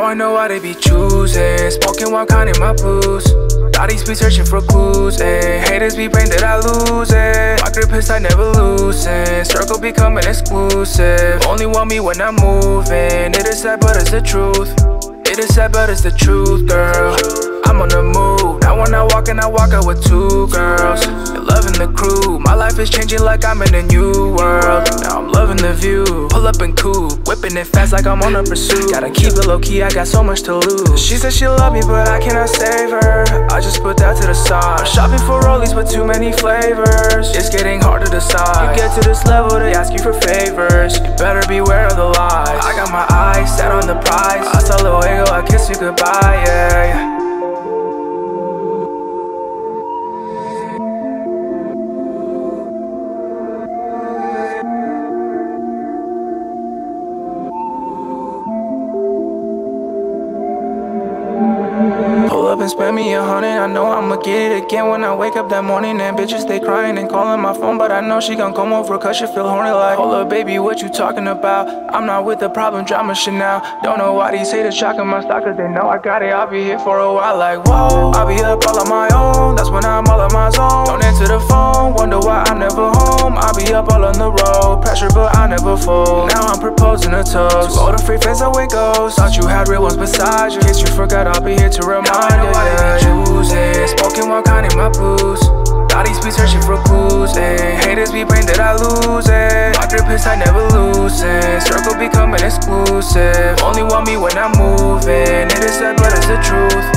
I know why they be choosing. Smoking while counting my booze. Thotties be searching for clues, ayy. Haters be praying that I lose it. My grip is tight, never loosen. Circle becoming exclusive. Only want me when I'm moving. It is sad, but it's the truth. It is sad, but it's the truth, girl. I'm on the move. Now when I walk in, I walk out with two girls. You're loving the crew. My life is changing like I'm in a new world. Now I'm loving the view. Pull up and coupe, whipping it fast like I'm on a pursuit. Gotta keep it low key, I got so much to lose. She said she love me, but I cannot save her. I just put that to the side. Shopping for rollies with too many flavors. It's getting hard to decide. You get to this level, they ask you for favors. You better beware of the lies. I got my eyes set on the prize. Hasta luego, I kiss you goodbye, yeah. Pull up and spend me 100, I know I'ma get it again when I wake up that morning. And bitches they crying and calling my phone, but I know she gon' come over cause she feel horny like, hold up baby, what you talking about? I'm not with the problem, drama shit now. Don't know why these haters tracking my stock, cause they know I got it. I'll be here for a while like, whoa. I'll be up all on my own, that's when I'm all on my zone. Don't answer the phone, wonder why I'm never home. I'll be up all on the road, pressure but I never fold. Now I'm proposing a toast to all the free fans that way goes. Thought you had real ones beside you, in case you forgot I'll be here to remind you. Yeah, choosing, smoking while counting my booze. Thotties be searching for clues, ayy. Haters be praying that I lose it. My grip is tight, never loosen. Circle becoming exclusive. Only want me when I'm moving. It is sad, but it's the truth.